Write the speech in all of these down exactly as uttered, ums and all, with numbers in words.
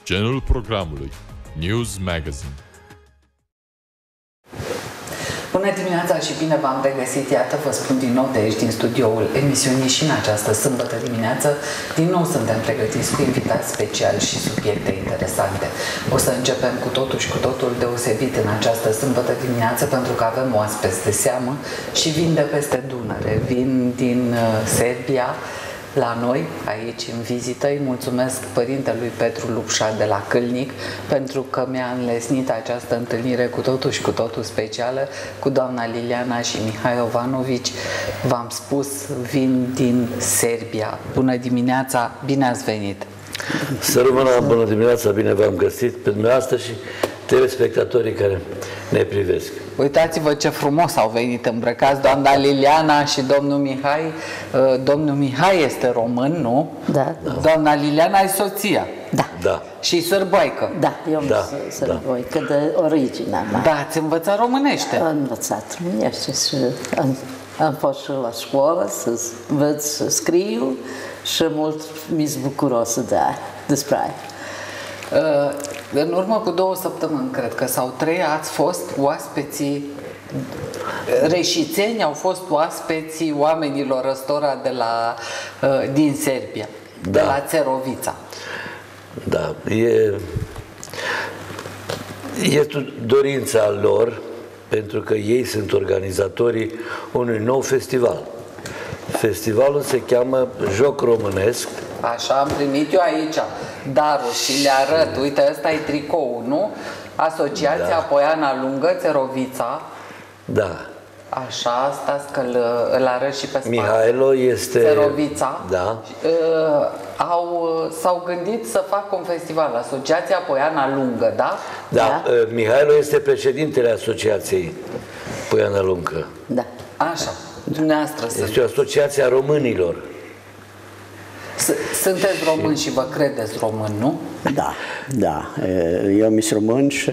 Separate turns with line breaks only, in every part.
Genul programului News Magazine.
Bună dimineața și bine v-am regăsit. Iată, vă spun din nou de aici, din studioul emisiunii, și în această sâmbătă dimineață din nou suntem pregătiți cu invitați speciali și subiecte interesante. O să începem cu totul și cu totul deosebit în această sâmbătă dimineață, pentru că avem oaspeți de seamă și vin de peste Dunăre, vin din Serbia la noi, aici, în vizită. Îi mulțumesc părintelui Petru Lupșa de la Câlnic pentru că mi-a înlesnit această întâlnire cu totul și cu totul specială cu doamna Liliana și Mihai Ovanovici. V-am spus, vin din Serbia. Bună dimineața, bine ați venit!
Să rămână, bună dimineața, bine v-am găsit pe dumneavoastră și telespectatorii care ne privesc.
Uitați-vă ce frumos au venit îmbrăcați doamna Liliana și domnul Mihai. Domnul Mihai este român, nu?
Da.
Doamna Liliana e soția.
Da.
Da.
Și sârboaică.
Da, eu
da.
sunt sârboaică da. de originea mea.
Da, ați învățat românește.
Am învățat românește și am, am fost și la școală să învăț să scriu și mult mi-s bucuroasă de aia, despre aia.
Uh, în urmă cu două săptămâni, cred că, sau trei, ați fost oaspeții, reșițeni au fost oaspeții oamenilor răstora de la, uh, din Serbia, da. de la Țerovița.
Da, e, este dorința lor, pentru că ei sunt organizatorii unui nou festival. Festivalul se cheamă Joc Românesc.
Așa, am primit eu aici darul și le arăt. Uite, ăsta e tricoul, nu? Asociația da. Poiana Lungă, Țerovița.
Da.
Așa, stați că îl, îl arăt și pe spate.
Mihailo este...
Țerovița.
Da.
Uh, au, s-au gândit să facă un festival, Asociația Poiana Lungă, da?
Da, da. Uh, Mihailo este președintele Asociației Poiana Lungă.
Da.
Așa. Dumneavoastră
este sunt. O asociație a românilor.
Sunteți români și vă credeți români, nu?
Da, da. Eu mi sunt român și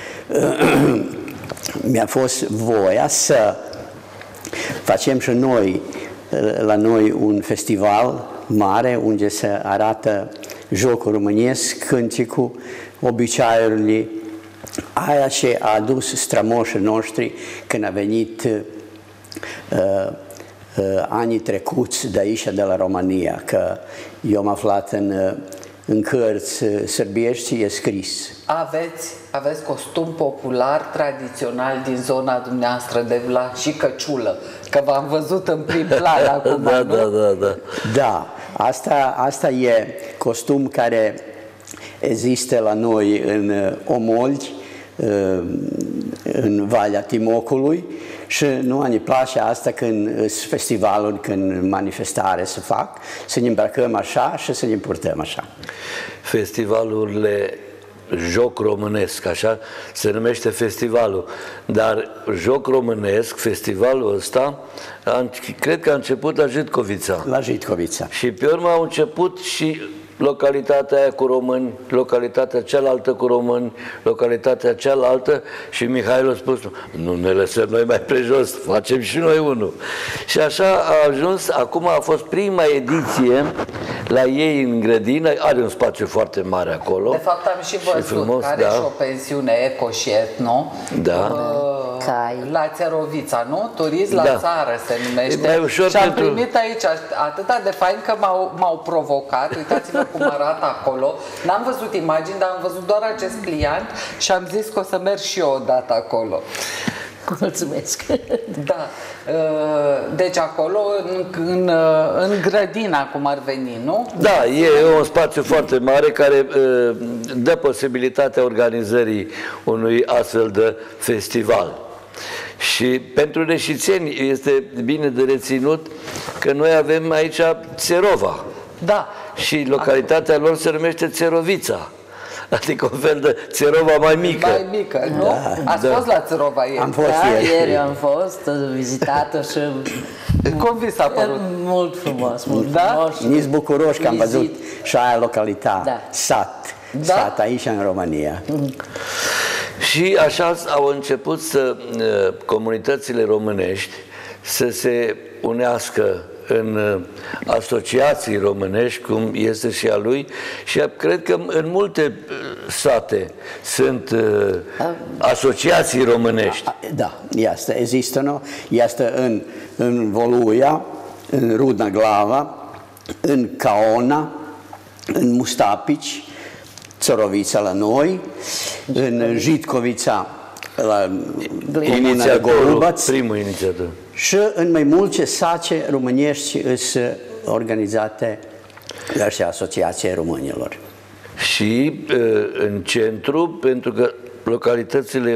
mi-a fost voia să facem și noi, la noi, un festival mare unde se arată jocul românesc, cânticul, obiceiurile, aia ce a adus strămoșii noștri când a venit uh, uh, anii trecuți de aici, de la România, că eu am aflat în, în cărți sârbiești, e scris.
Aveți, aveți costum popular tradițional din zona dumneavoastră de Vlad și căciulă, că v-am văzut în prim plan acum,
da,
nu?
da, da, da.
Da, asta, asta e costum care există la noi în Omoldi, în Valea Timocului, și nu ne place asta când sunt festivaluri, când manifestare se fac, să ne îmbrăcăm așa și să ne purtăm așa.
Festivalurile Joc Românesc, așa se numește festivalul, dar Joc Românesc, festivalul ăsta, cred că a început la Jitcovița.
La Jitcovița.
Și pe urmă au început și localitatea aia cu români, localitatea cealaltă cu români, localitatea cealaltă, și Mihail a spus, nu ne lăsăm noi mai prejos, facem și noi unul. Și așa a ajuns, acum a fost prima ediție la ei în grădină, are un spațiu foarte mare acolo.
De fapt am și văzut, și frumos, are da. și o pensiune eco și etno.
Da.
Uh, la Țerovița, nu? Turism la da. țară se numește.
E mai ușor
și am
pentru...
primit aici atâta de fain că m-au provocat. Uitați-vă cum arată acolo. N-am văzut imagini, dar am văzut doar acest pliant și am zis că o să merg și eu odată acolo.
Mulțumesc!
Da. Deci acolo, în, în, în grădina, cum ar veni, nu?
Da, e un spațiu foarte mare care dă posibilitatea organizării unui astfel de festival. Și pentru reșițeni este bine de reținut că noi avem aici Țerova.
Da.
Și localitatea lor se numește Țerovița. Adică un fel de Țerova mai mică.
Mai mică, nu?
Da.
Ați
da.
fost la Țerova ieri?
Am fost
da,
ieri.
ieri am fost vizitată și...
Cum vi s-a părut?
Mult frumos, mult
da?
frumos.
Nici bucuroși că am văzut și aia localitate,
da.
sat,
da?
sat aici în România.
Mm.
Și așa au început să comunitățile românești să se unească în asociații românești, cum este și a lui, și cred că în multe sate sunt asociații românești.
Da, este, există, nu? Este în, în Voluia, în Rudna Glava, în Caona, în Mustapici, Țorovița la noi, în Jitcovița, la comuna de Golubaț,
primul inițiator.
Și în mai multe sace românești sunt organizate la și Asociația Românilor.
Și în centru, pentru că localitățile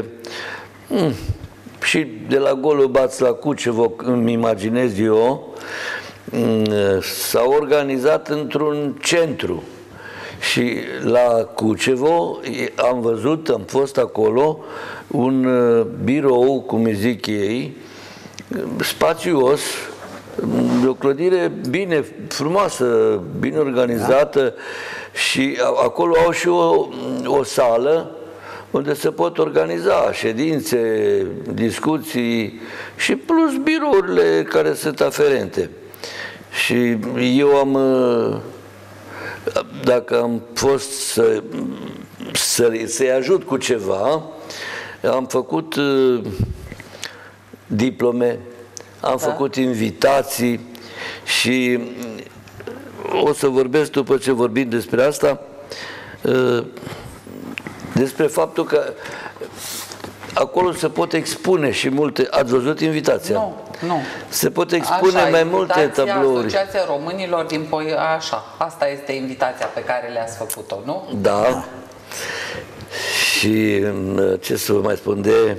și de la Golubaț la Cucevo, îmi imaginez eu, s-au organizat într-un centru. Și la Cucevo am văzut, am fost acolo, un birou, cum îi zic ei, spațios, o clădire bine, frumoasă, bine organizată, da. Și acolo au și o, o sală unde se pot organiza ședințe, discuții și plus birourile care sunt aferente. Și eu am, dacă am fost să, să, să-i ajut cu ceva, am făcut diplome, am da. făcut invitații și o să vorbesc după ce vorbim despre asta, despre faptul că acolo se pot expune și multe. Ați văzut invitația?
Nu, nu.
Se pot expune
așa,
mai multe tablouri.
Asociația Românilor din Poi... Așa, asta este invitația pe care le-ați făcut-o, nu?
Da. Și ce să vă mai spun de...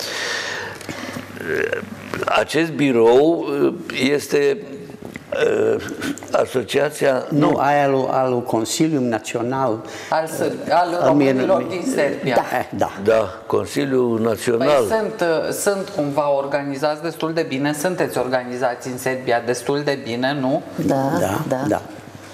Acest birou este uh, asociația...
Nu, nu aia al, al Consiliului Național
al, al Românilor din Serbia.
Da, da.
Da, Consiliul Național.
Păi sunt, sunt cumva organizați destul de bine, sunteți organizați în Serbia destul de bine, nu?
Da,
da,
da.
da.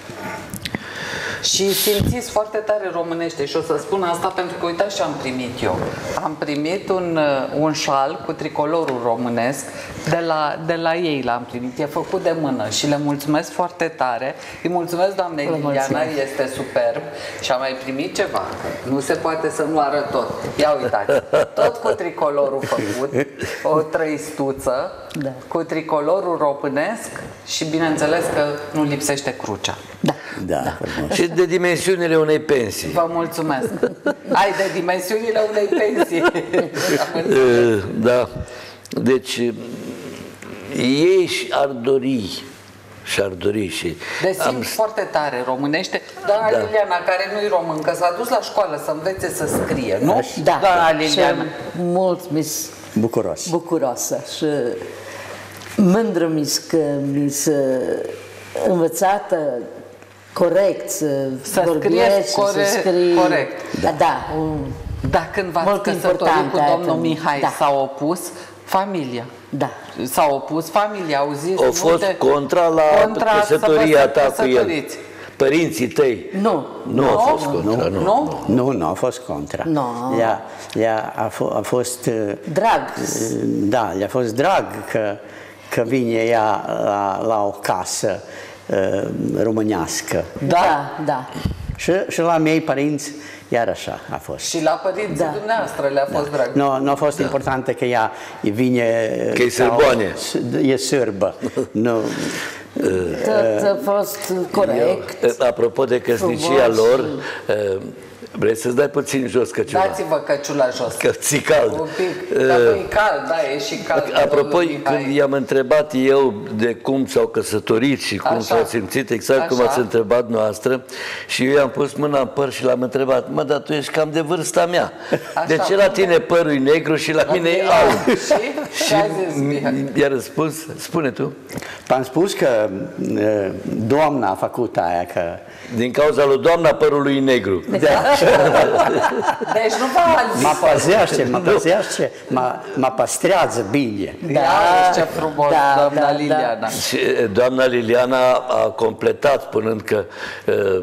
Și simțiți foarte tare românește și o să spun asta pentru că uitați ce am primit eu. Am primit un, un șal cu tricolorul românesc de la, de la ei l-am primit, e făcut de mână și le mulțumesc foarte tare. Îi mulțumesc doamnei Liliana, este superb și am mai primit ceva. Nu se poate să nu arăt tot. Ia uitați, tot cu tricolorul făcut, o trăistuță, da. Cu tricolorul românesc și bineînțeles că nu lipsește crucea.
Da, da, da.
Și de dimensiunile unei pensii.
Vă mulțumesc. Ai de dimensiunile unei pensii.
Da. Deci ei ar dori și-ar dori și...
Deci simt am... foarte tare românește. Doamna da. Liliana, care nu-i româncă, s-a dus la școală să învețe să scrie, nu?
Da,
doamna Liliana.
Mult mi-s
bucuros.
bucuroasă și mândră mi că mi-s învățată corect să,
să
vorbești,
core...
să scrii.
Corect.
Da, da un...
Dar când v-ați căsătorit cu domnul Mihai, da. S-a opus familia.
Da.
S-a opus familia, au zis...
Au fost multe... contra la contra căsătoria ta cu el. Părinții tăi?
Nu.
Nu au fost contra,
nu.
Nu,
nu, nu au fost contra.
Nu.
Ea, ea a, a fost...
Drag.
Da, le-a fost drag că, că vine ea la, la o casă uh, românească.
Da, da.
Și, și la mei părinți, iar așa a fost.
Și la părinții da. dumneavoastră le-a fost da. drag.
Nu, nu a fost da. importantă că ea vine...
Că e sârboane.
E sârbă. Nu...
Tot a fost corect.
Eu, apropo de căsnicia lor, vrei să-ți dai puțin jos căciula?
Dați-vă căciula jos.
Că ți cald.
Un pic. Dar nu e cald, da, e și cald.
Apropo, când i-am întrebat eu de cum s-au căsătorit și cum s-au simțit, exact Așa. cum ați întrebat noastră, și eu i-am pus mâna în păr și l-am întrebat, mă, dar tu ești cam de vârsta mea. Așa, de ce la tine părul e negru și la mine e alb?
Și? Și
i-a răspuns, spune tu.
Am spus că doamna a făcut aia, că...
Din cauza lui doamna părului e negru.
Da. Deci nu v-a
mă păzește, mă păzește, mă păstrează bine.
Da, ce frumos, da, doamna da, Liliana. Da.
Și doamna Liliana a completat spunând că uh,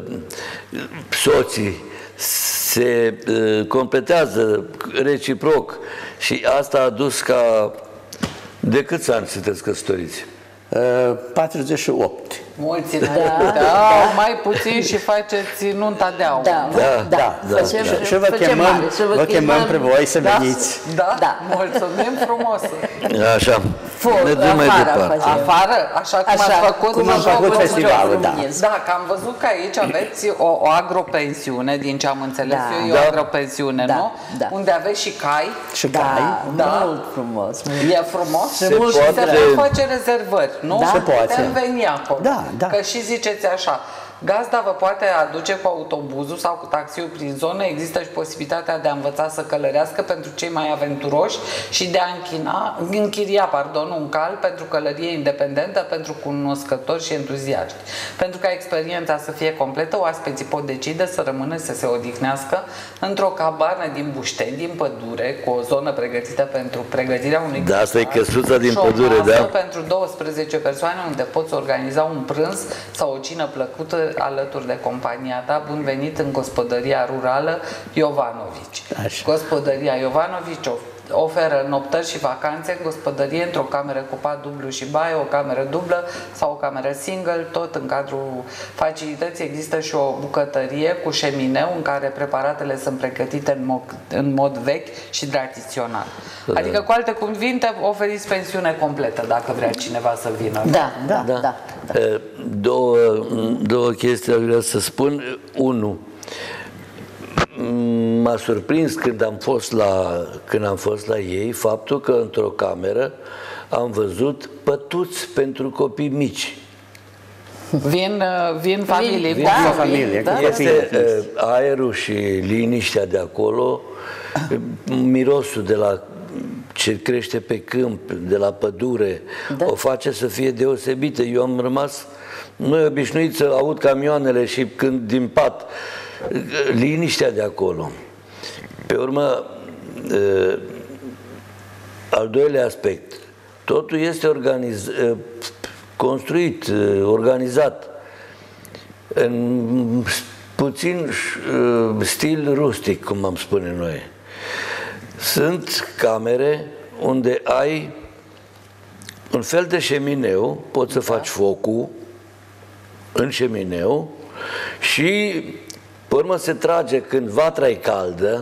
soții se uh, completează reciproc și asta a dus ca... De câți ani sunteți căsătoriți?
patruzeci și opt.
Mulți înainte, au mai puțin și faceți nunta de aur.
Da,
Da,
da,
da,
da. Facem,
Și, și vă
facem
chemăm,
mare, și
vă chemăm pe voi să
Da?
veniți.
Da?
Da.
Mulțumim frumos!
Așa.
For-
Ne dăm mai
afară
departe.
facem.
Afară, așa cum
Așa,
ați făcut,
cum
am
în
făcut
jocul
festivalul,
jocului.
da.
Da, că am văzut că aici aveți o, o agropensiune, din ce am înțeles
Da.
eu, e
Da.
o agropensiune,
Da,
nu?
da.
Unde aveți și cai.
Și
Da,
cai.
Da.
mult frumos.
E frumos?
Se
Și
poate-
se pot face rezervări, nu?
Da.
Se poate.
Putem veni acolo.
Da, da.
Că și ziceți așa, gazda vă poate aduce cu autobuzul sau cu taxiul prin zonă, există și posibilitatea de a învăța să călărească pentru cei mai aventuroși și de a închina, închiria pardon, un cal pentru călărie independentă, pentru cunoscători și entuziaști. Pentru ca experiența să fie completă, oaspeții pot decide să rămână să se odihnească într-o cabană din bușteni, din pădure, cu o zonă pregătită pentru pregătirea unui
Da, asta e
cățar
căsuța din
și o
pădure,
masă
da.
pentru douăsprezece persoane unde poți organiza un prânz sau o cină plăcută alături de compania ta. Bun venit în gospodăria rurală Iovanovici.
Așa.
Gospodăria Iovanovici oferă noptări și vacanțe în gospodărie, într-o cameră cu pat dublu și baie, o cameră dublă sau o cameră single. Tot în cadrul facilității există și o bucătărie cu șemineu în care preparatele sunt pregătite în mod, în mod vechi și tradițional. Adică, cu alte cuvinte, oferiți pensiune completă dacă vrea cineva să vină.
Da, da, da. da.
Eh, Două, două chestii aș vrea să spun. Unu, m-a surprins când am fost la, când am fost la ei faptul că într-o cameră am văzut pătuți pentru copii mici.
Vin, uh, vin familii,
Vin,
cu
da,
copii,
familie,
da?
cu
Este eh, aerul și liniștea de acolo, mirosul de la ce crește pe câmp, de la pădure,
Da.
o face să fie deosebită. Eu am rămas, noi obișnuiți să aud camioanele și când din pat, liniștea de acolo. Pe urmă, eh, al doilea aspect, totul este organiz, eh, construit, eh, organizat în puțin eh, stil rustic, cum am spune noi. Sunt camere unde ai un fel de șemineu, poți să faci focul în șemineu și pe urmă se trage când vatra e caldă,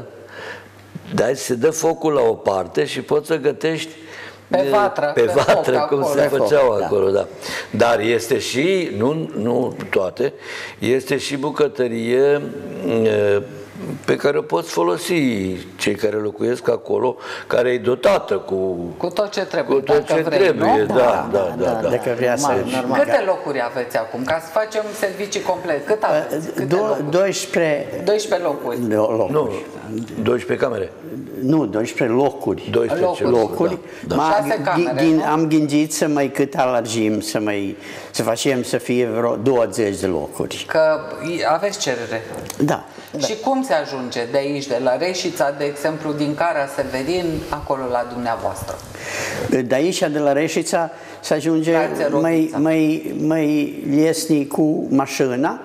dar se dă focul la o parte și poți să gătești
Pe vatră,
pe
pe
vatră,
foc
cum
acolo.
se
Pe foc,
făceau
da.
acolo, da. Dar este și, nu, nu toate, este și bucătărie e, pe care o poți folosi cei care locuiesc acolo, care e dotată cu,
Cu tot ce trebuie,
cu tot
dacă
ce
vrei,
trebuie,
nu?
da, da, da, da.
Dacă vrea să...
Normal, normal.
Câte locuri aveți acum? Ca să facem servicii complet. Cât aveți? Câte
Do-
locuri?
doisprezece
doisprezece locuri.
locuri.
Nu, doisprezece camere.
Nu, doisprezece locuri.
doisprezece
Locuri.
locuri.
Da, da.
Ma-
Șase camere,
ghi-
nu?
Am gândit să mai cât alargim, să mai să facem să fie vreo douăzeci de locuri.
Că aveți cerere.
Da.
Și cum se ajunge de aici, de la Reșița, de exemplu, din Cara Severin, acolo la dumneavoastră?
De aici, de la Reșița, se ajunge
Stația
mai,
Rovița.
mai, mai iesni cu mașina,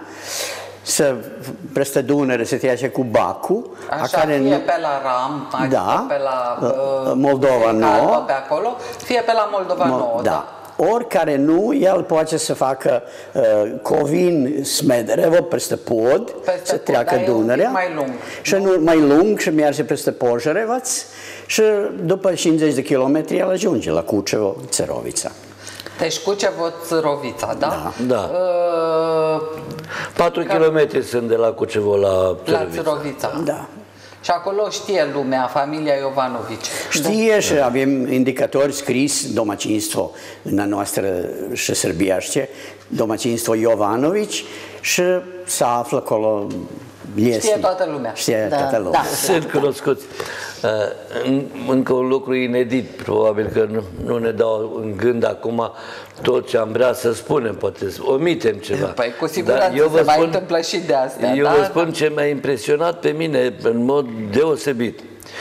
să peste Dunăre se trece cu bacul,
Așa, fie pe la Ram, adică
Da.
pe la
Uh,
uh,
Moldova
Calvă,
Nouă.
pe acolo, fie pe la Moldova Nouă, da.
da. Oricare nu, el poate să facă uh, Covin Smederevo peste pod,
Peste
să
pod,
treacă
dar e un pic
Dunărea.
mai lung,
Și nu mai lung și merge peste Pojerevac și după cincizeci de kilometri el ajunge la Cucevo, Țărovița.
Deci Cucevo, Țărovița, da?
Da.
Uh,
patru kilometri sunt de la Cucevo la
la
Țărovița.
Țărovița.
Da.
Și acolo știe lumea, familia Iovanovici.
Știe și avem indicatori scris domacinstvo na noastră și sărbiaște, domacinstvo Jovanovici și se află acolo liesnic.
Știe toată lumea.
Știe
Da,
toată lumea.
da.
Sunt cunoscuți. Uh, în- Încă un lucru inedit, probabil că nu, nu ne dau în gând acum tot ce am vrea să spunem, poate să omitem ceva.
Păi cu siguranță
Dar eu vă
se mai
spun-
întâmplă și de astea,
Eu
da?
vă spun ce m-a impresionat pe mine în mod deosebit.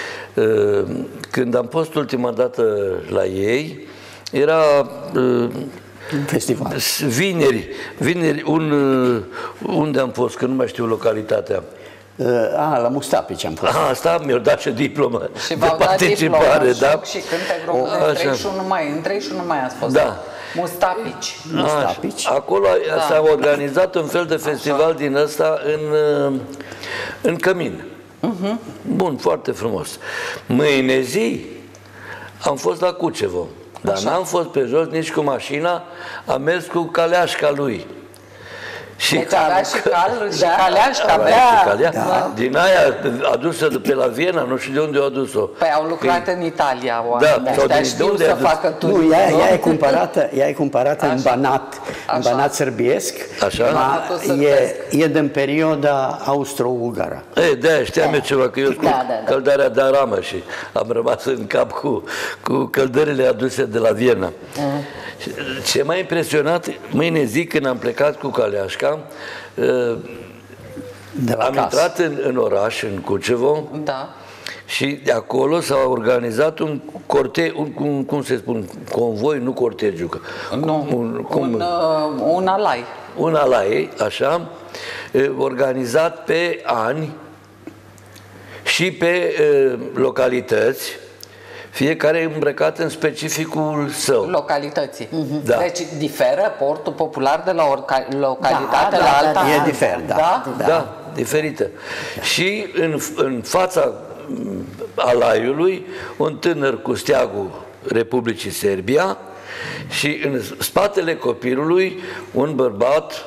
Uh, Când am fost ultima dată la ei, era uh,
Festival.
vineri, vineri un, uh, unde am fost, că nu mai știu localitatea.
Uh, a, la Mustapici am fost.
Aha, asta mi-au dat și diplomă
Și
de
v-au dat diplomă,
participare, da?
joc și cântec românesc,
O,
în
așa.
treizeci și unu mai, în treizeci și unu mai ați fost.
Da.
Mustapici.
Mustapici.
Acolo
Da.
s-a organizat un fel de festival din ăsta în, în Cămin. Uh-huh. Bun, foarte frumos. Mâine zi am fost la Cucevo, dar n-am fost pe jos nici cu mașina, am mers cu caleașca lui. Și
Deci avea și cal și
Da.
caleașca,
avea
avea.
și calea. Din aia adusă de pe la Viena, nu știu de unde o adus-o.
Păi au lucrat în Italia,
Da,
oamenii
sau
ăștia
din- de
știu
unde
să
a dus?
facă turism.
Nu, ea,
nu?
ea e cumpărată, ea e cumpărată în
Așa.
Banat, în
Așa.
Banat sârbiesc.
Așa.
Ma,
Banatul
e,
sârbesc.
e din perioda austro-ugară.
E, de-aia știam eu ceva, că eu cu
Da, da, da.
căldarea de aramă și am rămas în cap cu, cu căldările aduse de la Viena. Și ce m-a impresionat, mâine zi când am plecat cu caleașca, uh,
De la
am
casă.
intrat în, în oraș, în Cucevo,
Da.
și de acolo s-a organizat un cortej, un, un, cum se spun, convoi, nu cortegiu, că-
Nu,
un, cum,
un, uh, un alai.
un alai, așa, e, organizat pe ani și pe e, localități, fiecare îmbrăcat în specificul său.
Localității.
Da.
Deci diferă portul popular de la o localitate
Da,
la
da,
alta?
da,
E diferit, da.
Da?
Da, da, diferită. Și în, în fața m, alaiului, un tânăr cu steagul Republicii Serbia și în spatele copilului un bărbat,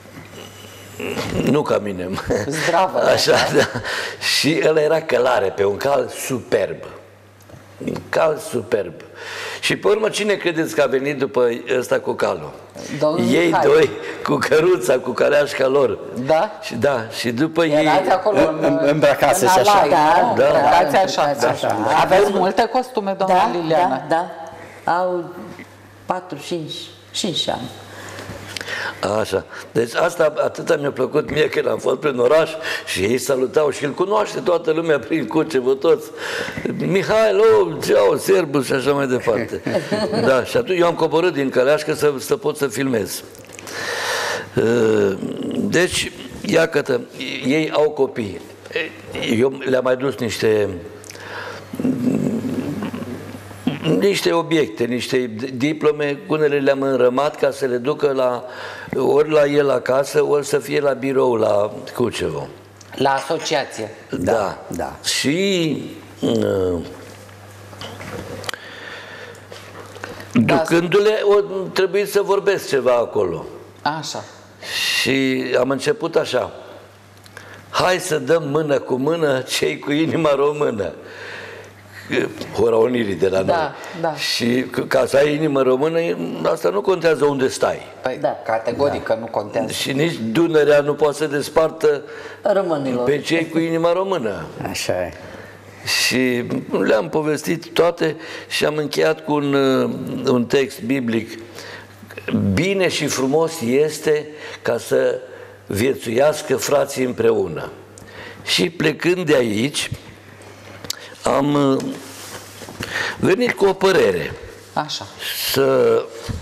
nu ca mine,
Zdravă,
așa, da. Și ăla era călare pe un cal superb. Un cal superb. Și pe urmă, cine credeți că a venit după ăsta cu calul?
Domnul
Ei
Mihai.
doi, cu căruța, cu caleașca lor.
Da?
Și da, și după ei...
Erați acolo în,
În- îmbrăcați
în
și așa.
alai,
Da,
nu?
da.
Îmbrăcați
Da,
așa.
îmbrăcați așa.
Aveți multe costume, doamna
Da,
Liliana?
da, da. Au patru, cinci, cinci ani.
Așa. Deci asta atâta mi-a plăcut mie când am fost prin oraș și ei salutau și îl cunoaște toată lumea prin Cucevo, toți. Mihail, oh, ceau, serbul și așa mai departe. Da, și atunci eu am coborât din căleașcă să, să pot să filmez. Deci, iată, ei au copii. Eu le-am mai dus niște niște obiecte, niște diplome, unele le-am înrămat ca să le ducă la, ori la el acasă, ori să fie la birou la Cucevo.
La asociație.
Da.
da.
Și uh, ducându-le, o trebuie să vorbesc ceva acolo.
Așa.
Și am început așa: hai să dăm mână cu mână cei cu inima română. Hora unirii de la noi.
Da, da.
Și ca să ai inimă română, asta nu contează unde stai.
Păi,
Da.
categoric că nu contează.
Și nici Dunărea nu poate să despartă
Românilor.
pe cei cu inima română.
Așa e.
Și le-am povestit toate și am încheiat cu un, un text biblic. Bine și frumos este ca să viețuiască frații împreună. Și plecând de aici, am venit cu o părere.
Așa.
Să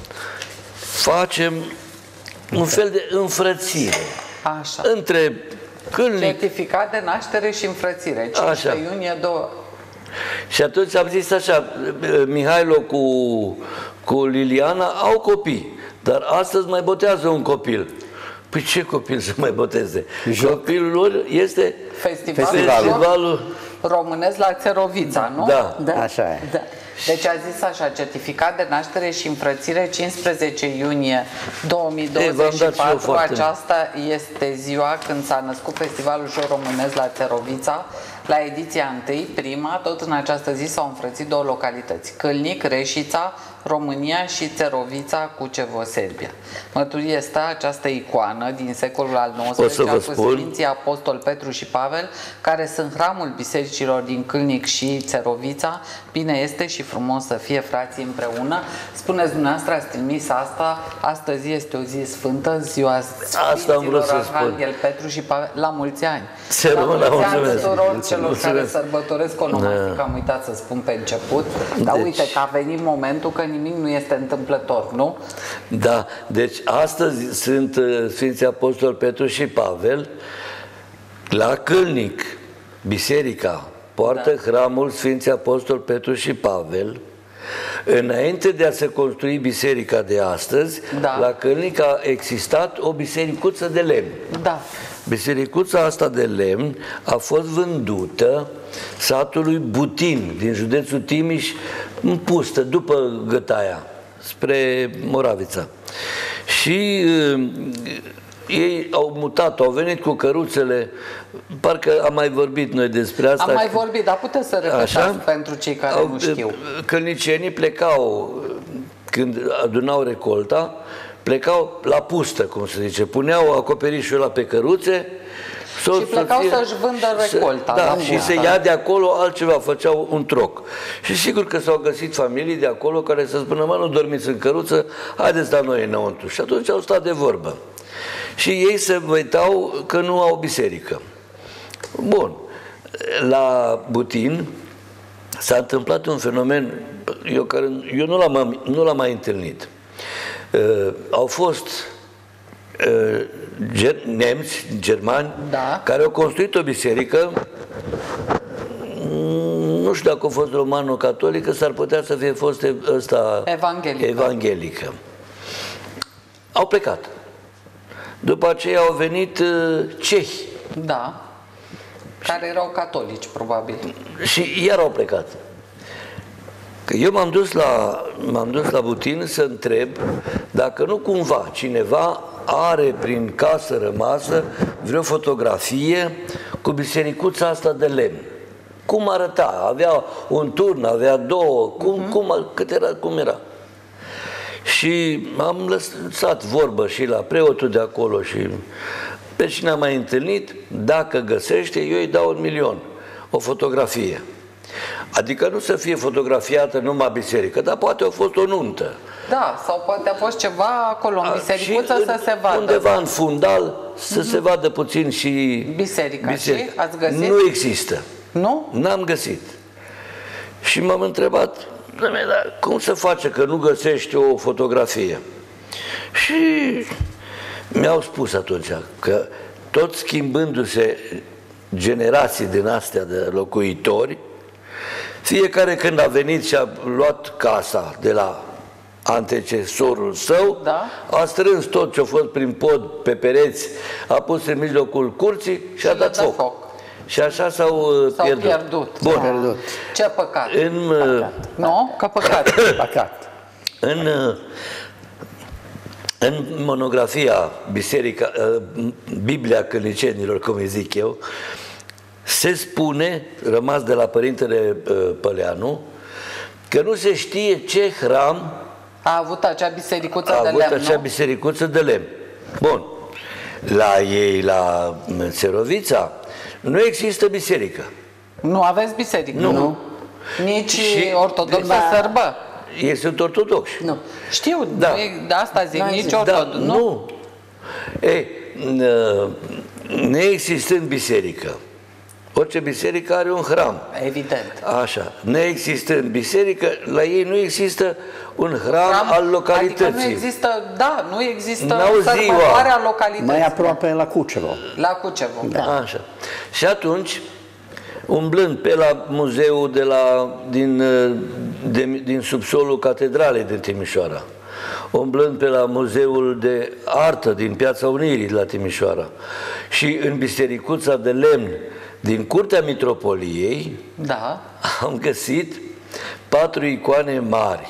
facem un fel de înfrățire
Așa.
între Câlnic.
Certificat de naștere și înfrățire. cincisprezece
Așa.
iunie două.
Și atunci am zis așa: Mihailo cu, cu Liliana au copii, dar astăzi mai botează un copil. Păi ce copil să mai boteze?
Joc.
Copilul lor este
Festivalul,
Festivalul.
festivalul.
românesc la Țerovița, nu?
Da.
Da,
Așa e.
Da.
Deci a zis așa: certificat de naștere și înfrățire, cincisprezece iunie două mii douăzeci și
Ei, v-am dat și eu
patru.
foarte-
Aceasta este ziua când s-a născut Festivalul Joi Românesc la Țerovița. La ediția întâi, prima, tot în această zi s-au înfrățit două localități: Câlnic, Reșița, România, și Țerovița, Cucevo, Serbia. Mărturie stă această icoană din secolul al
O să
nouăsprezecelea
vă
cu
spun.
Sfinții Apostol Petru și Pavel, care sunt hramul bisericilor din Câlnic și Țerovița. Bine este și frumos să fie frații împreună. Spuneți dumneavoastră, ați trimis asta, astăzi este o zi sfântă, ziua
Asta am vrut
Sfinților
să spun.
Arhanghel Petru și Pavel, la mulți ani.
Să rămână,
la mulți ani
mulțumesc.
tuturor celor
Mulțumesc.
care sărbătoresc onomastic, am uitat să spun pe început, dar
Deci-
uite că a venit momentul că nimic nu este întâmplător, nu?
Da, deci astăzi sunt uh, Sfinții Apostol Petru și Pavel la Câlnic. Biserica poartă
Da.
hramul Sfinții Apostol Petru și Pavel Înainte de a se construi biserica de astăzi,
Da.
la Călnic a existat o bisericuță de lemn.
Da.
Bisericuța asta de lemn a fost vândută satului Butin, din județul Timiș, în pustă, după Gătaia, spre Moravița. Și uh, ei au mutat, au venit cu căruțele, parcă am mai vorbit noi despre asta.
Am mai vorbit, dar puteți să repetați
Așa?
pentru cei care
Au,
nu știu.
Călnicienii plecau, când adunau recolta, plecau la pustă, cum se zice, puneau acoperișul ăla pe căruțe,
Și plecau să-și vândă recolta.
Da,
la
și
pustă.
se ia de acolo altceva, făceau un troc. Și sigur că s-au găsit familii de acolo care să spună, mă, nu dormiți în căruță, haideți la noi înăuntru. Și atunci au stat de vorbă. Și ei se uitau că nu au biserică. Bun. La Butin s-a întâmplat un fenomen, eu, care, eu nu l-am, nu l-am mai întâlnit. Uh, au fost uh, ger, nemți, germani,
Da.
care au construit o biserică, nu știu dacă a fost romano-catolică, s-ar putea să fie fost ăsta,
Evanghelică.
evanghelică. Au plecat. După aceea au venit uh, cehi
Da. Care erau catolici, probabil.
și iar au plecat. Că eu m-am dus la, m-am dus la Butin să întreb dacă nu cumva cineva are prin casă rămasă vreo fotografie cu bisericuța asta de lemn. Cum arăta? Avea un turn, avea două, cum, uh-huh. cum, cât era, cum era? Și am lăsat vorbă și la preotul de acolo și pe cine am mai întâlnit, dacă găsește, eu îi dau un milion, o fotografie. Adică nu să fie fotografiată numai biserică, dar poate a fost o nuntă.
Da, sau poate a fost ceva acolo în bisericuță
Și
să se vadă.
undeva în fundal să se vadă puțin și
Biserica. Și ați găsit?
Nu există.
Nu?
N-am găsit. Și m-am întrebat, dar cum se face că nu găsești o fotografie? Și mi-au spus atunci că tot schimbându-se generații din astea de locuitori, fiecare când a venit și a luat casa de la antecesorul său,
Da.
a strâns tot ce a fost prin pod pe pereți, a pus în mijlocul curții și,
Și
a
le-a
dat
dat
foc.
foc.
Și așa s-au uh,
S-au
pierdut.
pierdut.
Bun.
Pierdut.
Ce păcat.
În, uh,
Nu? Că păcat.
Păcat.
în, uh, în monografia Biserica, uh, Biblia Călnicenilor, cum îi zic eu, se spune, rămas de la Părintele uh, Păleanu, că nu se știe ce hram
A avut acea bisericuță
a
de
avut
lemn,
acea
nu?
bisericuță de lemn. Bun. La ei, la Țerovița, nu există biserică.
Nu aveți biserică?
Nu. Nu.
Nici
Și-
ortodoxă
Da.
sărbă?
Ei sunt ortodoxi.
Nu.
Știu,
Da.
de, de asta zic,
N-ai
nici
zis.
ortodox.
Da,
nu?
nu. Ei, n- neexistând biserică, orice biserică are un hram.
Evident.
Așa. Neexistând biserică, la ei nu există un hram,
Hram,
al localității.
Adică nu există, da, nu există
N-au ziua.
sărbătoarea localității.
Mai aproape la Cucevo.
La Cucevo.
Da. Așa. Și atunci, umblând pe la muzeul de la, din, de, din subsolul catedralei din Timișoara, umblând pe la muzeul de artă din Piața Unirii de la Timișoara și în bisericuța de lemn din Curtea Mitropoliei,
Da.
am găsit patru icoane mari,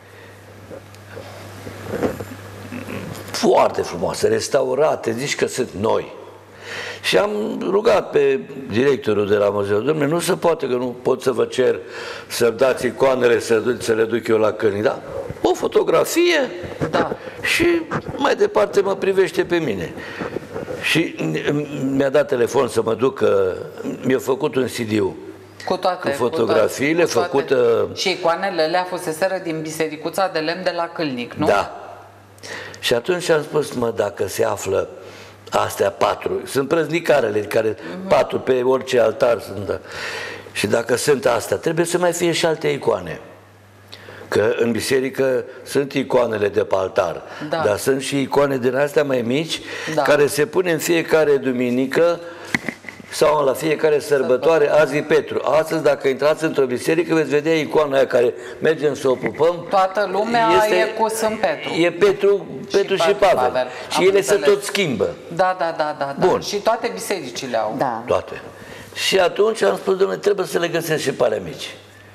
foarte frumoase, restaurate, zici că sunt noi. Și am rugat pe directorul de la muzeu, dom'le, nu se poate că nu pot să vă cer să dați icoanele, să, să le duc eu la Călnic, da? O fotografie,
Da.
și mai departe mă privește pe mine. Și mi-a dat telefon să mă duc, că mi-a făcut un C D-ul.
Cu toate.
Cu fotografiile
cu toate.
făcute-
Și icoanele alea fuseseră din bisericuța de lemn de la Câlnic, nu?
Da. Și atunci am spus, mă, dacă se află astea patru, sunt prăznicarele care uh-huh. patru pe orice altar sunt, da. Și dacă sunt astea, trebuie să mai fie și alte icoane. Că în biserică sunt icoanele de pe altar,
Da.
dar sunt și icoane din astea mai mici,
Da.
care se pune în fiecare duminică sau la fiecare sărbătoare, azi e Petru. Astăzi, dacă intrați într-o biserică, veți vedea icoana aia care mergem să o pupăm.
Toată lumea
este,
e cu Sfânt Petru.
E Petru, Petru și, și Pavel. Pavel. Și
Am
ele
înțeles.
se tot schimbă.
Da, da, da, da, da.
Bun.
Și toate bisericile au.
Da.
Toate. Și atunci am spus, domnule, trebuie să le găsesc și pe alea mici.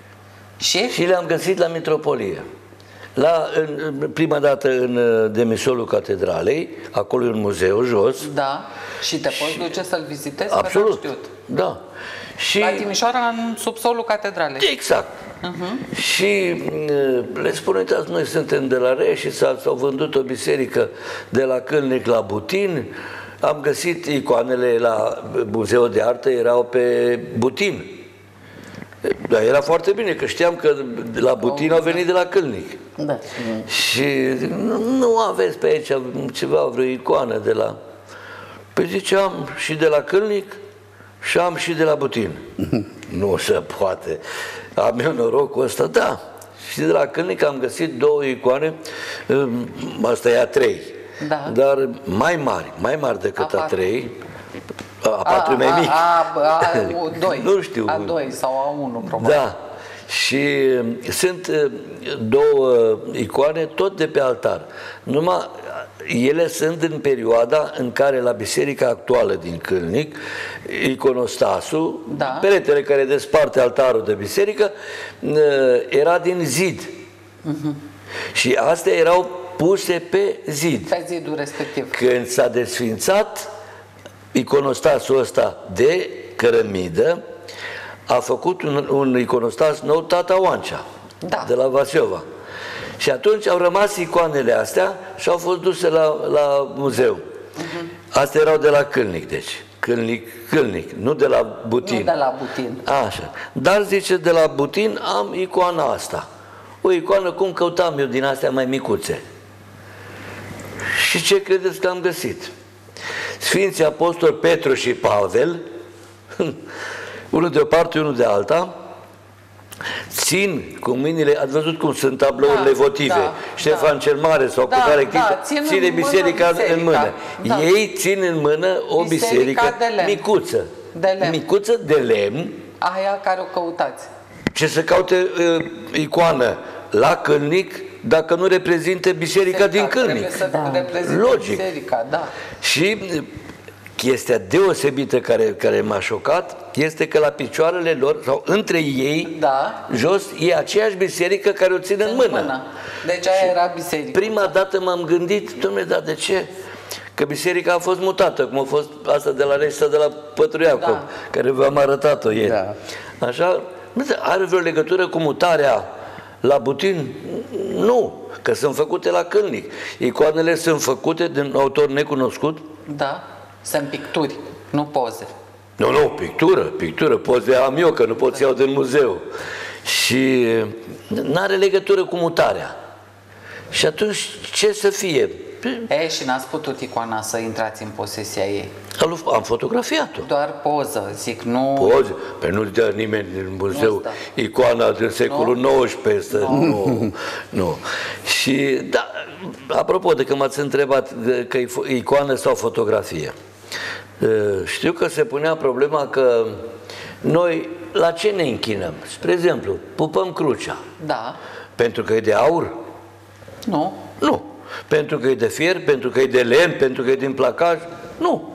Și?
Și le-am găsit la Mitropolie. La, în, prima dată în demisolul catedralei, acolo e un muzeu jos.
Da. Și te poți duce să-l vizitezi?
Absolut.
Că n-am știut.
Da. Și,
la Timișoara, în subsolul catedralei.
Exact. Uh-huh. Și le spun, uitați, noi suntem de la Reș și s-au vândut o biserică de la Câlnic la Butin. Am găsit icoanele la Muzeul de Artă, erau pe Butin. Dar era foarte bine, că știam că de la Butin au venit de la Câlnic.
Da.
Și nu, nu aveți pe aici ceva, vreo icoană de la... Păi zice, am și de la Câlnic și am și de la Butin. Nu se poate. Am eu norocul ăsta, da. Și de la Câlnic am găsit două icoane, asta e a trei,
da. Dar
mai mari, mai mari decât a, a trei. A, a
patru
e mai mic.
A, a, a doi.
Nu știu.
A doi sau a unu, probabil.
Da. Și sunt două icoane tot de pe altar. Numai ele sunt în perioada în care la biserica actuală din Câlnic, iconostasul,
da.
peretele care desparte altarul de biserică, era din zid. Uh-huh. Și astea erau puse pe zid.
Pe zidul respectiv.
Când s-a desfințat iconostasul ăsta de cărămidă, a făcut un, un iconostas nou tata Oancea, da. De la Vasiova. Și atunci au rămas icoanele astea și au fost duse la, la muzeu. Uh-huh. Astea erau de la Câlnic, deci. Câlnic, Câlnic, nu de la Butin.
Nu de la Butin.
Așa. Dar, zice, de la Butin am icoana asta. O icoană cum căutam eu din astea mai micuțe. Și ce credeți că am găsit? Sfinții Apostoli Petru și Pavel, unul de o parte, unul de alta, țin cu mâinile, ați văzut cum sunt tablourile da, votive, da, Ștefan da. Cel Mare sau
da,
cu care
da, țin
ține
în
biserica,
mână, biserica
în mână.
Da.
Ei țin în mână o biserică
de lemn.
micuță.
De lemn.
Micuță de lemn.
Aia care o căutați.
Ce să caute uh, icoană la Câlnic dacă nu reprezinte biserica, biserica din Câlnic.
Să da.
Logic.
Biserica, da.
Și chestia deosebită care, care m-a șocat este că la picioarele lor, sau între ei,
da.
jos, e aceeași biserică care o țin în mână.
mână. Deci aia era biserica.
Prima dată m-am gândit, dom'le, dar de ce? Că biserica a fost mutată, cum a fost asta de la Reș sau de la Pătruiacov, da. Care v-am arătat-o ieri. Da. Așa, are vreo legătură cu mutarea la Butin? Nu, că sunt făcute la Câlnic. Icoanele sunt făcute de un autor necunoscut.
Da. Sunt picturi, nu poze.
Nu, nu, pictură, pictură. Poze am eu, că nu pot să iau din muzeu. Și nu are legătură cu mutarea. Și atunci ce să fie?
E, și n-ați putut icoana să intrați în posesia ei.
Am fotografiat-o.
Doar poză, zic, nu...
Poze? Păi nu-ți dă nimeni din muzeu icoana din secolul nouăsprezece. Nu? Nu, nu. Și, da, apropo de că m-ați întrebat că e icoană sau fotografie. Știu că se punea problema că noi la ce ne închinăm? Spre exemplu, pupăm crucea.
Da.
Pentru că e de aur?
Nu.
Nu. Pentru că e de fier, pentru că e de lemn, pentru că e din placaj? Nu.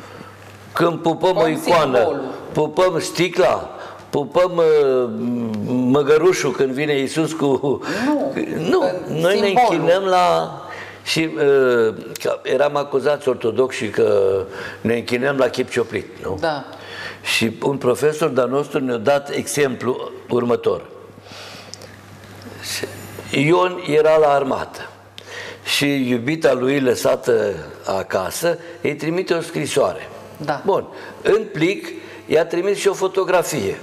Când pupăm o icoană, simbolul. Pupăm sticla, pupăm uh, măgărușul când vine Iisus cu... Nu. Nu. Noi simbolul. Ne închinăm la... Și uh, eram acuzați ortodoxi că ne închinăm la chip cioplit, nu?
Da.
Și un profesor de-al nostru ne-a dat exemplu următor. Ion era la armată și iubita lui lăsată acasă îi trimite o scrisoare.
Da.
Bun. În plic i-a trimis și o fotografie.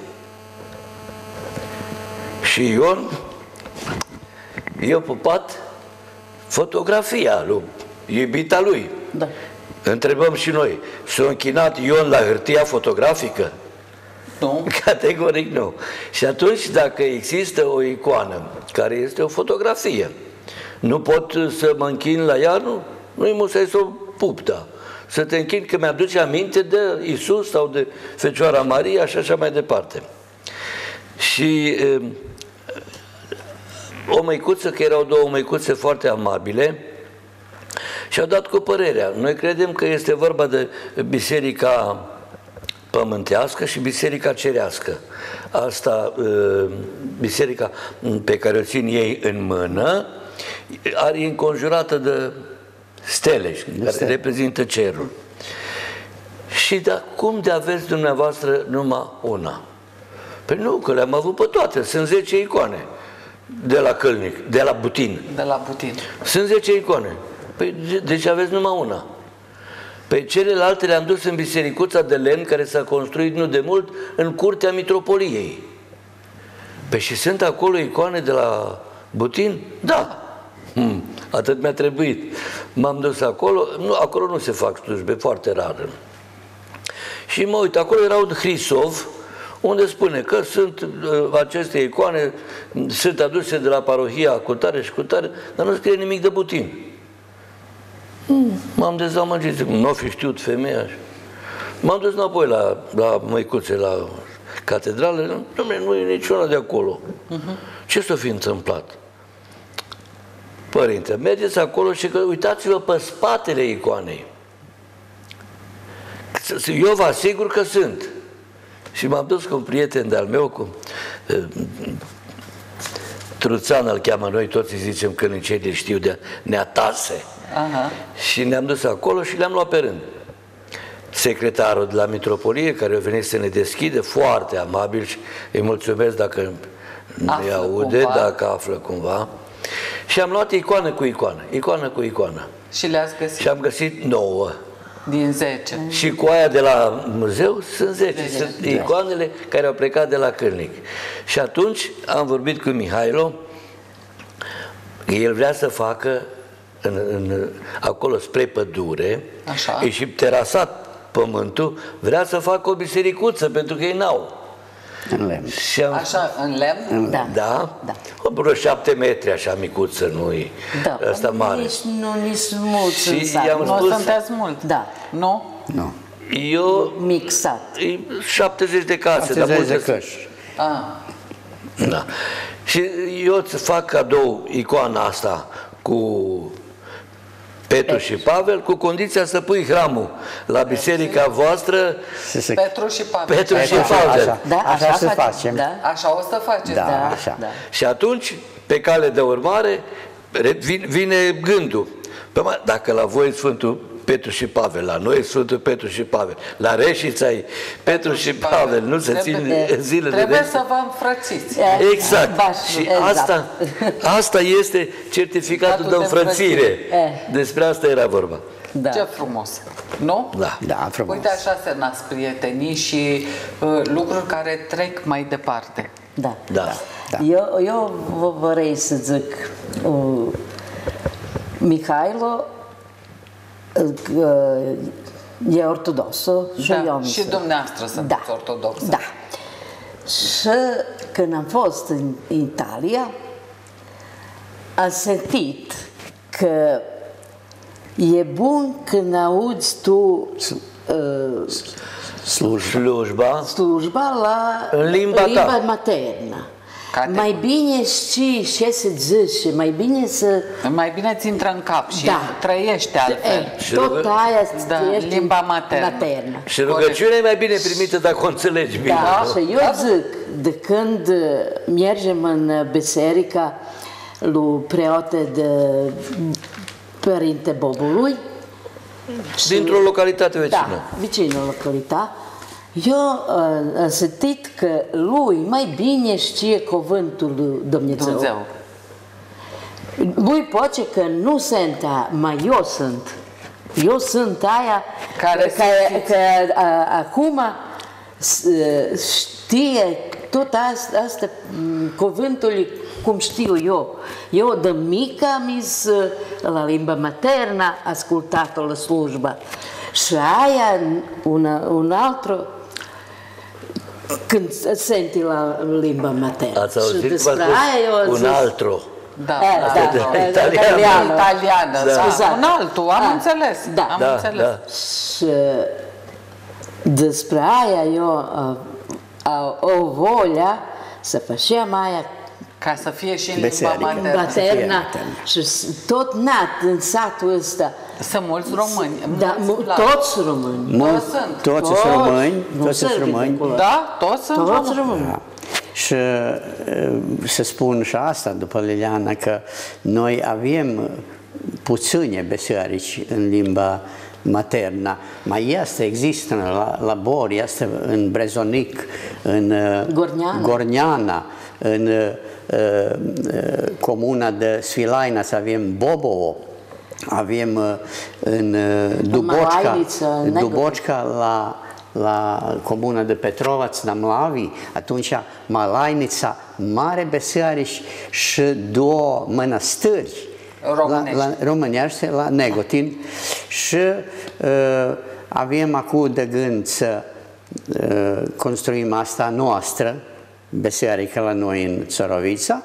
Și Ion i-a pupat fotografia lui iubita lui.
Da.
Întrebăm și noi, s-a închinat Ion la hârtia fotografică?
Nu.
Categoric nu. Și atunci, dacă există o icoană care este o fotografie, nu pot să mă închin la ea, nu? Nu-i musai să o pup, da. Să te închini că mi-aduce aminte de Isus sau de Fecioara Maria și așa mai departe. Și uh, o măicuță, că erau două măicuțe foarte amabile, și-au dat cu părerea. Noi credem că este vorba de biserica pământească și biserica cerească. Asta, biserica pe care o țin ei în mână, are înconjurată de stele, care stele. reprezintă cerul. Și da, cum de aveți dumneavoastră numai una? Păi nu, că le-am avut pe toate, sunt zece icoane de la Călnic, de la Butin.
De la Butin.
Sunt zece icoane. Păi deci aveți numai una. Pe celelalte le-am dus în bisericuța de lemn care s-a construit nu de mult în curtea mitropoliei. Păi și sunt acolo icoane de la Butin? Da. Hmm, atât mi-a trebuit. M-am dus acolo, nu, acolo nu se fac slujbe, foarte rar. Și mă uit, acolo era un Hrisov, unde spune că sunt uh, aceste icoane, sunt aduse de la parohia cu tare și cu tare, dar nu scrie nimic de Butin. M-am dezamăgit, zic, nu o fi știut femeia. M-am dus înapoi la, la măicuțe, la catedrale, nu, nu e niciuna de acolo. Uh-huh. Ce s-a fi întâmplat? Părinte, mergeți acolo și că uitați-vă pe spatele icoanei. Eu vă asigur că sunt. Și m-am dus cu un prieten de-al meu, cu uh, Truțan îl cheamă, noi toți zicem că nici știu de Neatase. Aha. Și ne-am dus acolo și le-am luat pe rând. Secretarul de la mitropolie, care a venit să ne deschide, foarte amabil, și îi mulțumesc dacă ne aude, cumva. dacă află cumva. Și am luat icoană cu icoană, icoană cu icoană.
Și le-ați găsit?
Și am găsit nouă.
Din zece.
Și cu aia de la muzeu sunt zece, de sunt de icoanele care au plecat de la Cârnic. Și atunci am vorbit cu Mihailo, el vrea să facă în, în, acolo spre pădure, așa. E și terasat pământul, vrea să facă o bisericuță, pentru că ei n-au.
În lemn.
Am... Așa, în lemn?
Da. Da? Da. O vreo șapte metri, așa, micuță, nu-i
da.
Asta mare.
Nici nu, nici mulți
și
în sat.
Nu spus... sunteți mult.
Da.
Nu?
Nu.
Eu...
Mic sat.
șaptezeci de case.
șaptezeci de căși.
Ah.
Da. Și eu îți fac cadou icoana asta cu Petru și Pavel, cu condiția să pui hramul la biserica voastră.
Petru și Pavel.
Petru și Pavel.
Așa,
da,
așa, așa să facem. facem.
Da. Așa o să faceți.
Da,
da.
așa.
Da.
Și atunci, pe cale de urmare, vine gândul. Păi, dacă la voi Sfântul Petru și Pavel, la noi Sfântul Petru și Pavel, la Reșița e Petru și Pavel, nu se ține zilele de...
Trebuie să vă înfrățiți.
Exact. Și asta, asta este certificatul de înfrățire. Despre asta era vorba.
Da. Ce frumos. Nu?
Da.
Da, frumos.
Uite, așa se nasc prietenii și uh, lucruri care trec mai departe.
Da.
Da.
Da. Eu, eu vă vrei să zic, uh, Mihailo uh, e ortodoxă și
da.
eu
Și dumneavoastră sunteți
da.
ortodoxă.
Da. Și când am fost în Italia, am sentit că e bun când auzi tu uh,
slujba,
slujba la
în limba,
limba
ta.
maternă.
Cate.
Mai bine știi ce să zici, mai bine să...
Mai bine ți intră în cap și
da.
trăiește altfel.
E, tot aia
da, limba maternă.
maternă.
Și rugăciunea e mai bine primită dacă o înțelegi bine.
Da,
nu?
și eu zic, de când mergem în biserica lui preote de Părinte Bobului,
dintr-o localitate vecină.
Da, vecină localitate. Eu uh, am sentit că lui mai bine știe cuvântul lui Dumnezeu.
Dumnezeu.
Lui poate că nu sunt aia, mai eu sunt. Eu sunt aia
care,
care, care a, acum știe tot asta, asta cuvântul cum știu eu. Eu de mică am zis la limba maternă, ascultat-o la slujbă. Și aia, una, un altru, când senti la limba maternă.
Ați auzit
și despre
aia
eu
un
zis,
altru.
Da,
Eh,
da,
da,
da,
da,
italiană.
italiană.
Italiană,
Da.
da.
Exact.
Un altul, am
Ah,
înțeles.
da.
Am
Da,
înțeles.
da.
Și despre aia eu a, a, o volea să facem aia
Ca să fie și în limba
Biserică.
maternă.
materna
maternă.
și s- tot nat în satul ăsta.
Sunt mulți români.
Da,
mulți
mu-
la-
toți români.
Mulți,
sunt.
toți sunt
Toți.
români,
Nu
toți sunt
sârbi de
români.
acolo.
Da, toți sunt
Toți
români.
români.
Da. Și uh, să spun și asta după Liliana, că noi avem puține beserici în limba maternă. Mai este, există la, la Bor, este în Brezonic, în uh,
Gorneana.
Gorneana, în uh, uh, comuna de Svilaina, să avem Bobovo, avem uh, în uh, Dubocca,
Malainiță, în Negru.
Dubocca la la comuna de Petrovac, la Mlavi, atunci Malainița, mare beserici și două mănăstiri
Românești.
la, la, românești, la Negotin și uh, avem acum de gând să uh, construim asta noastră, biserică la noi în Țărovița,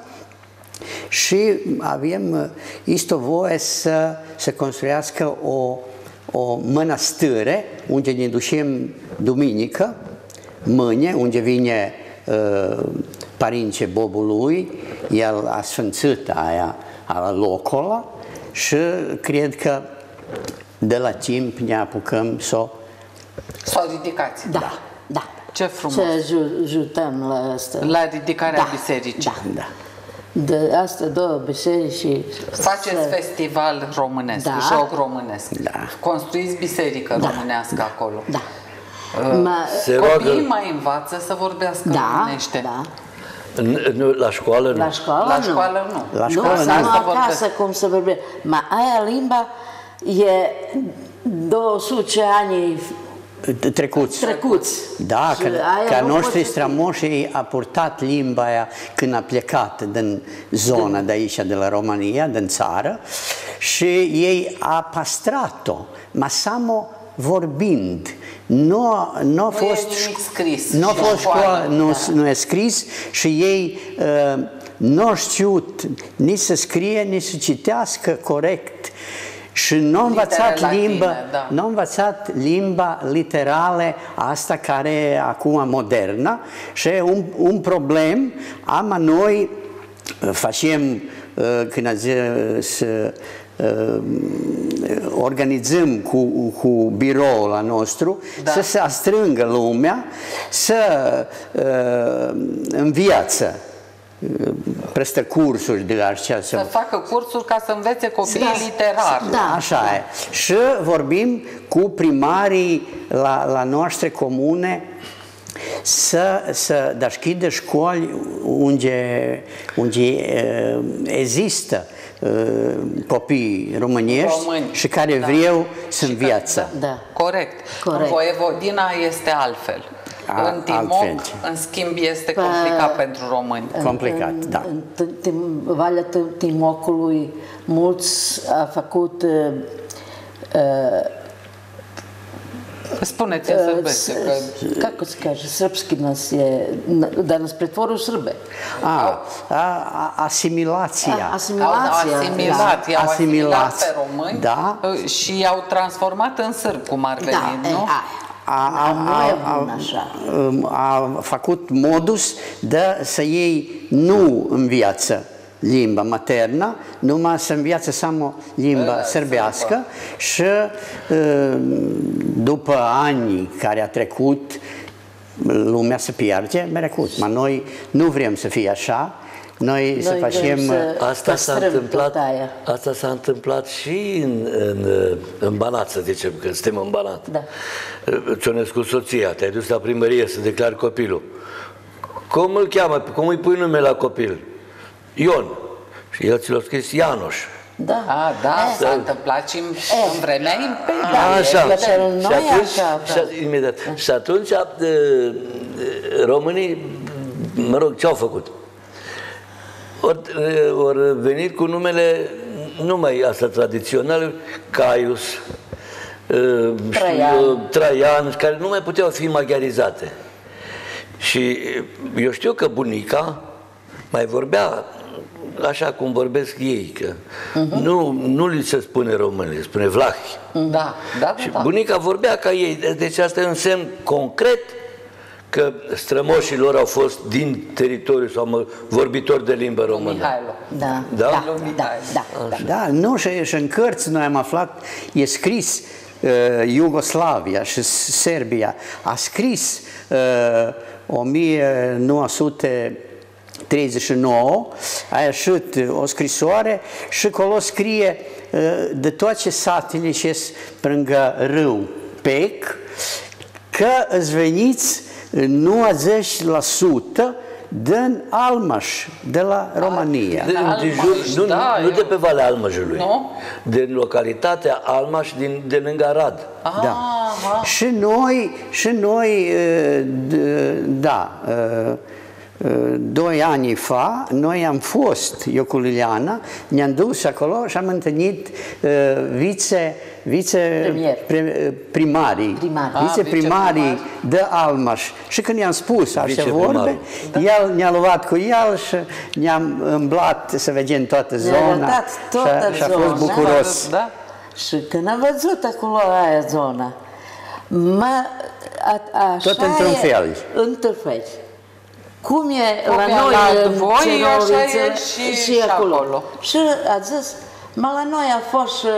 și avem, este o voie să, să construiască o, o mănăstire unde ne ducem duminică, mâine, unde vine uh, părince Bobului, el a sfințit aia a locul ăla și cred că de la timp ne apucăm să o...
S-au ridicați.
Da, da.
Ce frumos.
Să ju- ajutăm la asta.
La ridicarea
Da,
bisericii.
Da.
Da.
De asta două biserici și...
Faceți
să-
festival românesc,
Da.
joc românesc.
Da.
Construiți biserică românească acolo.
Da.
Uh,
Ma-
Se
Copiii
roagă
mai învață să vorbească
Da,
românește.
da.
N- nu, la școală, nu.
La școală
La
nu.
școală nu.
La
Nu,
școală
să
nu.
nu
Asta
acasă
vorbesc.
cum să vorbește. Ma aia limba e două sute ani
Trecuți.
trecuți.
Da,
Și
că,
aia
ca
nu
noștri
poți să-
strămoșii a purtat limba aia când a plecat din zona de aici, de la România, din țară, și ei a păstrat-o, ma samo vorbind. Nu, nu a
Nu e
fost,
nimic scris
Nu a
și
fost
școală,
școală, nu,
da.
nu e scris și ei uh, nu au știut nici să scrie, nici să citească corect. Și nu au învățat
latine,
limba,
da.
nu au învățat limba literală, asta care e acum modernă, și e un, un problem, am noi facem, când azi, să uh, organizăm cu, cu biroul la nostru,
Da.
să se strângă lumea, să uh, înviață, prestă cursuri de așa.
Să facă cursuri ca să învețe copiii
Da.
literar.
Da.
Așa e. Și vorbim cu primarii la, la noastre comune să, să deschidă școli unde, unde uh, există uh, copii românești
Români.
și care
Da.
vreau să
Și
înviață.
că-
Da.
Corect.
Corect.
În Voievodina este altfel.
A-
în Timok,
altfel.
în schimb, este
Pa-
complicat pentru români.
Complicat,
în,
da.
În T- Tim- Valea T- Timocului mulți a făcut uh, uh,
Spuneți în sârbește că
kako se kaže, srpski nas je, da nas pretvori u Srbe.
A, a, a, asimilația.
A,
au
asimilația.
asimilat, i-au asimilat
Asimilați.
pe români
Da.
și i-au transformat în sârbi, cum ar veni,
Da, e,
nu?
aia.
A,
Da, nu e bun așa.
a făcut modus de să ei nu înviață limba maternă, numai să înviață samo limba sârbească și uh, după ani care a trecut, lumea se pierde, merecut. Dar noi nu vrem să fie așa, noi, să
vrem
facem...
să-
Asta s-a
Păstrăm
întâmplat,
tot aia.
asta s-a întâmplat și în, în, în Banat, să zicem, că suntem în Banat.
Da.
Ți-o născut soția, te-ai dus la primărie să declari copilul. Cum îl cheamă, cum îi pui nume la copil? Ion. Și el ți l-a scris Ianoș.
Da.
A, da,
E,
s-a întâmplat și în, în vremea imperială.
Așa.
evident.
Noi
și atunci,
așa, da.
și, imediat. Și atunci e, românii, mă rog, ce au făcut? Ori, ori venit cu numele numai asta tradiționale, Caius,
Traian.
știu, Traian, care nu mai puteau fi maghiarizate. Și eu știu că bunica mai vorbea așa cum vorbesc ei, că uh-huh. nu, nu li se spune români, li se spune vlahi.
Da, da, da.
Și
da.
bunica vorbea ca ei, deci asta e un semn concret că strămoșii lor au fost din teritoriu sau mă, vorbitori de limbă română.
Mihailo.
Da,
Da?
da, da, da, da.
Da, nu, și, și în cărți noi am aflat, e scris uh, Iugoslavia și Serbia, a scris uh, o mie nouă sute treizeci și nouă, a ieșit o scrisoare și acolo scrie uh, de toate satele ce lângă râu Pec, că îți veniți nouăzeci la sută din Almaș, de la România.
De,
Almaș,
de jur, nu,
da,
nu
eu-
de pe Valea Almăjului,
Nu?
din localitatea Almaș, din, de lângă Arad.
Ah,
Da.
ah.
Și noi, și noi, uh, d- da, uh, uh, doi ani fa, noi am fost, eu cu Liliana, ne-am dus acolo și am întâlnit uh, vice, vice
Premier.
pre- primarii,
Primari.
Ah,
viceprimarii
viceprimari.
de Almaș. Și când i-am spus așa
Viceprimarul.
vorbe, el ne-a luat cu el și ne-am îmblat să vedem toată
Ne-a
zona.
arătat toată
și a, și a fost
zona.
bucuros.
Da?
Și când am văzut acolo aia zona, mă, a, așa
Tot într-un
e,
fel.
într-un fel. Cum e
Cum
la
e
noi
la
în
voi, așa
Ceroviță
e și-
și
și
acolo.
acolo.
Și a zis, mă, la noi a fost și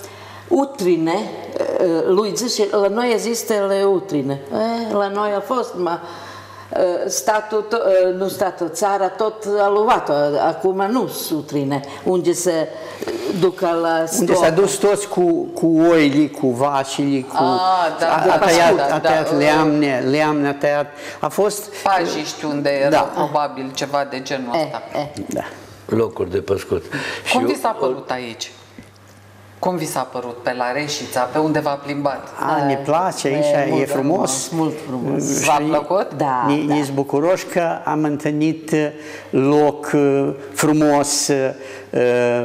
utrine, uh, lui zice, la noi există le utrine. E, la noi a fost, mă, uh, statul, to- uh, nu statul, țara tot a luat-o, acum nu sutrine, unde se ducă la
Unde
stoc.
s-a dus toți cu, cu oile, cu vacile, cu...
Ah, da,
a,
da,
a
da,
tăiat,
da,
a
da,
tăiat
da.
leamne, leamne a tăiat. A fost...
Pajiști, unde era
Da.
probabil ceva de genul
E,
ăsta.
e.
Da.
Locuri de păscut.
Cum
eu-
vi s-a părut aici? Cum vi s-a părut pe la Reșița, pe unde v-a plimbat?
A, ne place aici, e,
mult
frumos.
Mult frumos.
V-a plăcut?
Da,
Ne,
da.
ne-s bucuroși că am întâlnit loc uh, frumos, uh,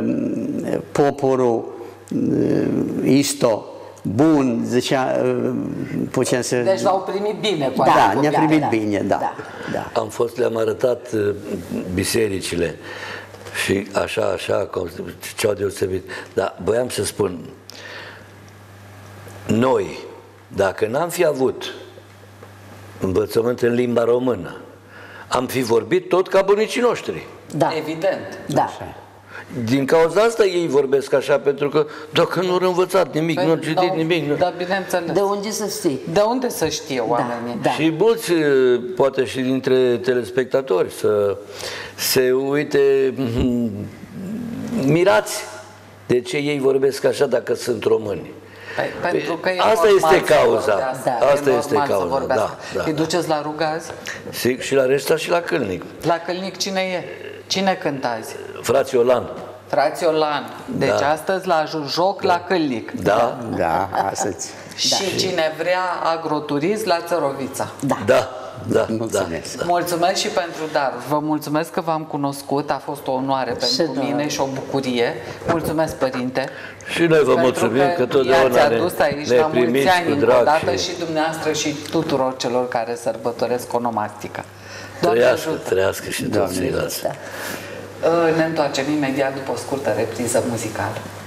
poporul uh, isto, bun, zicea, uh, putem să...
Deci v-au primit bine cu
da,
adevărat.
ne-a
da,
primit
da,
bine, da.
da.
da.
Am fost, le-am arătat uh, bisericile și așa, așa, cum- ce au deosebit. Dar voiam să spun, noi, dacă n-am fi avut învățământ în limba română, am fi vorbit tot ca bunicii noștri.
Da,
Evident.
da.
Din cauza asta ei vorbesc așa, pentru că dacă nu au învățat nimic, nu au citit
Da,
nimic. Nu.
Da, bineînțeles.
De unde să știi?
De unde să știe oamenii?
Da.
Și mulți, uh, poate și dintre telespectatori, să se uite mm, mirați de ce ei vorbesc așa dacă sunt români.
Păi, pentru că e
Asta
normal
este
să
cauza.
vorbească,
Da, asta
e
este
normal să
cauza,
vorbească.
da, da,
Îi
da.
duceți la rugazi?
Și, și la Reșta și la Câlnic.
La Câlnic cine e? Cine cântă azi?
Frații Olan.
Frații Olan. Deci
Da.
astăzi la joc la Câlnic.
Da?
Da, astăzi.
Și cine vrea agroturism la Țărovița.
Da.
Da, da,
Mulțumesc.
da.
Mulțumesc și pentru daruri. Vă mulțumesc că v-am cunoscut. A fost o onoare pentru
noi.
mine și o bucurie. Mulțumesc, părinte.
Și noi vă
Pentru
mulțumim că
i-ați
totdeauna ne,
adus aici
ne
la mulți
primiți
ani
cu
încă o
drag.
dată
și
și dumneavoastră și tuturor celor care sărbătoresc onomastica. Doamne
trăiască,
ajută!
trăiască și toți
Doamne
ceilalți.
Ne întoarcem imediat după o scurtă repriză muzicală.